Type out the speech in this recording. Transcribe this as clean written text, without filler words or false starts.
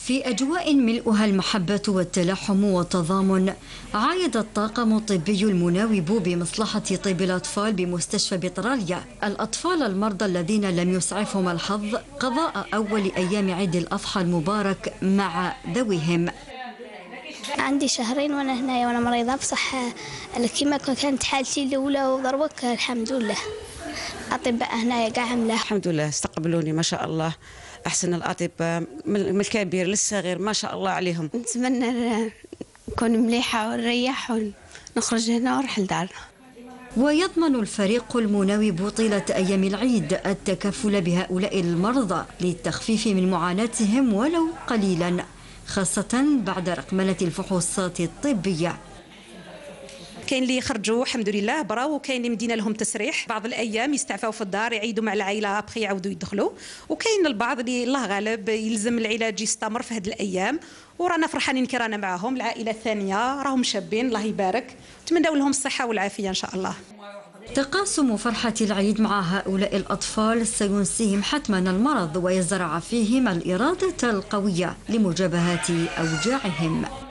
في أجواء ملؤها المحبة والتلاحم والتضامن، عايد الطاقم الطبي المناوب بمصلحة طب الأطفال بمستشفى بطراليا الأطفال المرضى الذين لم يسعفهم الحظ قضاء أول أيام عيد الأضحى المبارك مع ذويهم. عندي شهرين وأنا هنا وأنا مريضة بصح كما كانت حالتي الأولى وضربك الحمد لله. أطباء هنا قاع عاملة الحمد لله، استقبلوني ما شاء الله أحسن الأطباء من الكبير للصغير ما شاء الله عليهم. نتمنى نكون مليحة ونريح ونخرج هنا ونروح لدارنا. ويضمن الفريق المناوب طيلة أيام العيد التكفل بهؤلاء المرضى للتخفيف من معاناتهم ولو قليلا، خاصة بعد رقمنة الفحوصات الطبية. كاين اللي يخرجوا الحمد لله براو، وكاين اللي مدينا لهم تسريح بعض الايام يستعفاو في الدار يعيدوا مع العائله ابخي يعاودوا يدخلوا، وكاين البعض اللي الله غالب يلزم العلاج يستمر في هذه الايام، ورانا فرحانين كي رانا معاهم. العائله الثانيه راهم شابين الله يبارك، نتمنوا لهم الصحه والعافيه ان شاء الله. تقاسم فرحة العيد مع هؤلاء الأطفال سينسيهم حتما المرض ويزرع فيهم الإرادة القوية لمجابهة أوجاعهم.